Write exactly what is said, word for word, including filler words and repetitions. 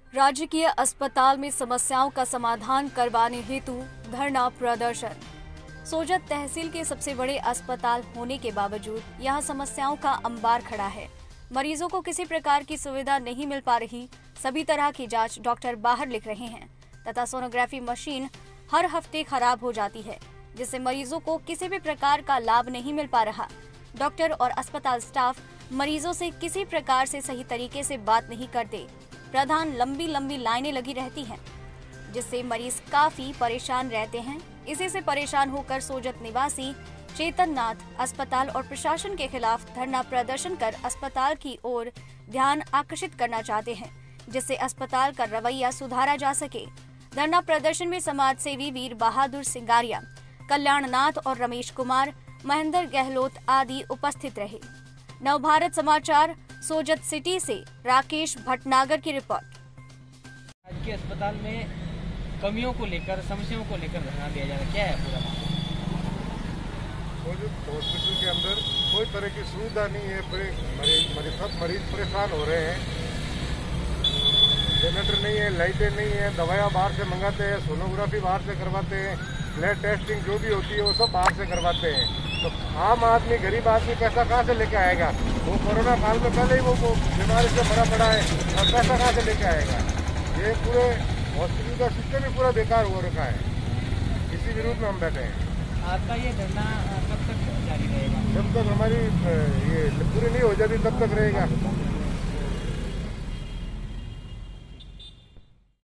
राजकीय अस्पताल में समस्याओं का समाधान करवाने हेतु धरना प्रदर्शन। सोजत तहसील के सबसे बड़े अस्पताल होने के बावजूद यहां समस्याओं का अंबार खड़ा है। मरीजों को किसी प्रकार की सुविधा नहीं मिल पा रही। सभी तरह की जांच डॉक्टर बाहर लिख रहे हैं तथा सोनोग्राफी मशीन हर हफ्ते खराब हो जाती है, जिससे मरीजों को किसी भी प्रकार का लाभ नहीं मिल पा रहा। डॉक्टर और अस्पताल स्टाफ मरीजों से किसी प्रकार से सही तरीके से बात नहीं करते। प्रधान लंबी लंबी लाइनें लगी रहती हैं, जिससे मरीज काफी परेशान रहते हैं। इसी से परेशान होकर सोजत निवासी चेतन नाथ अस्पताल और प्रशासन के खिलाफ धरना प्रदर्शन कर अस्पताल की ओर ध्यान आकर्षित करना चाहते हैं, जिससे अस्पताल का रवैया सुधारा जा सके। धरना प्रदर्शन में समाज सेवी वीर बहादुर सिंगारिया, कल्याण नाथ और रमेश कुमार, महेंद्र गहलोत आदि उपस्थित रहे। नवभारत समाचार सोजत सिटी से राकेश भटनागर की रिपोर्ट। आज के अस्पताल में कमियों को लेकर, समस्याओं को लेकर धरना दिया जा रहा है, क्या है पूरा मामला? सोजत हॉस्पिटल के अंदर कोई तरह की सुविधा नहीं है। मरीज मरीज सब मरीज परेशान हो रहे हैं। जनरेटर नहीं है, लाइटें नहीं है, दवाइयाँ बाहर से मंगाते हैं, सोनोग्राफी बाहर से करवाते हैं, ब्लड टेस्टिंग जो भी होती है वो सब बाहर से करवाते हैं। तो आम आदमी, गरीब आदमी पैसा कहाँ से लेके आएगा? वो कोरोना काल में पहले ही वो, वो बीमारी से मरा पड़ा है और पैसा कहाँ से लेके आएगा? ये पूरे हॉस्पिटल का सिस्टम ही पूरा बेकार हो रखा है। इसी विरोध में हम बैठे हैं। आपका ये धरना कब तक जारी रहेगा? जब तक हमारी ये पूरी नहीं हो जाती तब तक रहेगा।